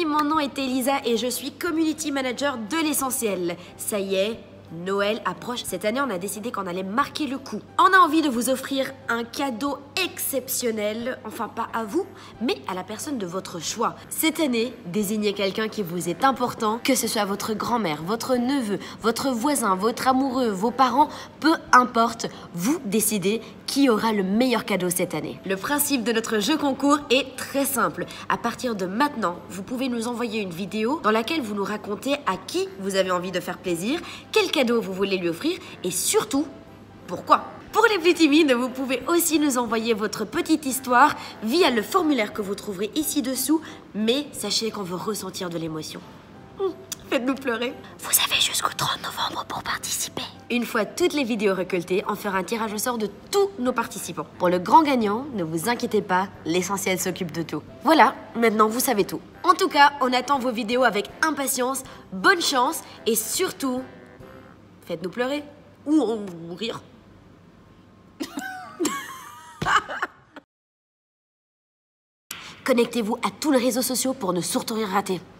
mon nom est Elisa et je suis Community Manager de l'Essentiel. Ça y est, Noël approche. Cette année, on a décidé qu'on allait marquer le coup. On a envie de vous offrir un cadeau exceptionnel, enfin pas à vous, mais à la personne de votre choix. Cette année, désignez quelqu'un qui vous est important, que ce soit votre grand-mère, votre neveu, votre voisin, votre amoureux, vos parents, peu importe, vous décidez qui aura le meilleur cadeau cette année. Le principe de notre jeu concours est très simple. À partir de maintenant, vous pouvez nous envoyer une vidéo dans laquelle vous nous racontez à qui vous avez envie de faire plaisir, quel cadeau vous voulez lui offrir et surtout, pourquoi. Pour les plus timides, vous pouvez aussi nous envoyer votre petite histoire via le formulaire que vous trouverez ici dessous, mais sachez qu'on veut ressentir de l'émotion. Faites-nous pleurer. Vous avez jusqu'au 30 novembre pour participer. Une fois toutes les vidéos récoltées, on fera un tirage au sort de tous nos participants. Pour le grand gagnant, ne vous inquiétez pas, l'Essentiel s'occupe de tout. Voilà, maintenant vous savez tout. En tout cas, on attend vos vidéos avec impatience, bonne chance et surtout, faites-nous pleurer ou rire. Connectez-vous à tous les réseaux sociaux pour ne surtout rien rater.